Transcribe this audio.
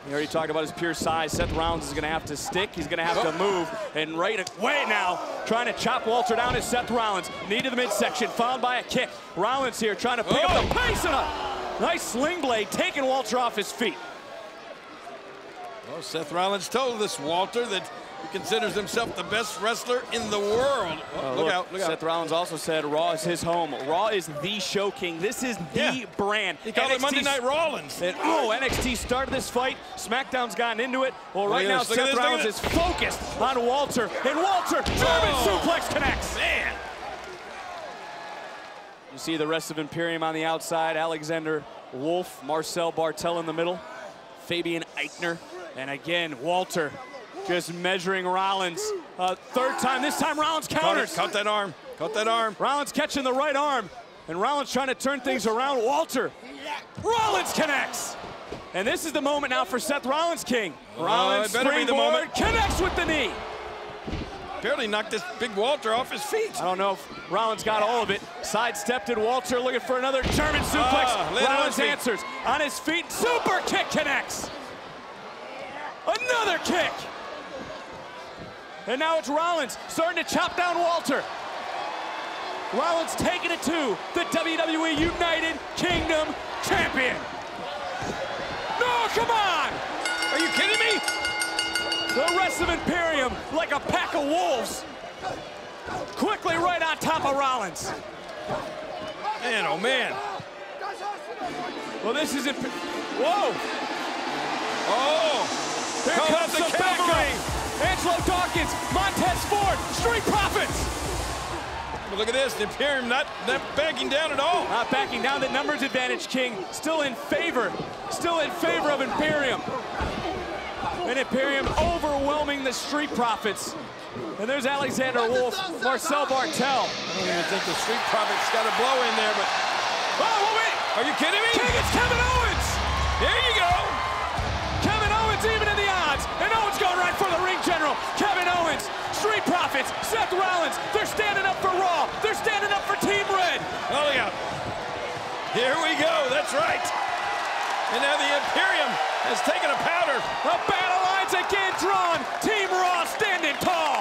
We already talked about his pure size. Seth Rollins is going to have to stick. He's going to have to move. And right away now, trying to chop Walter down is Seth Rollins. Knee to the midsection, followed by a kick. Rollins here trying to pick up the pace and a nice sling blade, taking Walter off his feet. Well, Seth Rollins told this Walter that he considers himself the best wrestler in the world. Look out, look out. Seth Rollins also said Raw is his home. Raw is the show king. This is the brand. He called it Monday Night Rollins. And, NXT started this fight. SmackDown's gotten into it. Well, right now, Seth Rollins is focused on Walter. And Walter, German suplex connects. Man. You see the rest of Imperium on the outside. Alexander Wolf, Marcel Bartel in the middle. Fabian Eichner. And again, Walter just measuring Rollins. Third time, this time Rollins counters. Caught that arm, caught that arm. Rollins catching the right arm, and Rollins trying to turn things around. Walter, Rollins connects. And this is the moment now for Seth Rollins King. Rollins springboard, connects with the knee. Barely knocked this big Walter off his feet. I don't know if Rollins got all of it. Sidestepped Walter looking for another German suplex. Rollins answers on his feet. Super kick connects. Another kick. And now it's Rollins starting to chop down Walter. Rollins taking it to the WWE United Kingdom Champion. No, come on! Are you kidding me? The rest of Imperium like a pack of wolves. Quickly right on top of Rollins. Man, oh man. Well, this is Whoa! Oh! Here comes the backup. Angelo Dawkins, Montez Ford, Street Profits. But look at this, the Imperium not backing down at all. Not backing down, the numbers advantage, King. Still in favor of Imperium. And Imperium overwhelming the Street Profits. And there's Alexander Wolf, Marcel Bartel. I don't even think the Street Profits got a blow in there, but... Oh, wait! Are you kidding me? King, it's Kevin Owens! There you go! Kevin Owens even in the odds, and Owens going right for the ring general. Kevin Owens, Street Profits, Seth Rollins, they're standing up for Raw. They're standing up for Team Red. Oh, look out. Here we go, that's right. And now the Imperium has taken a powder. The battle lines again drawn. Team Raw standing tall.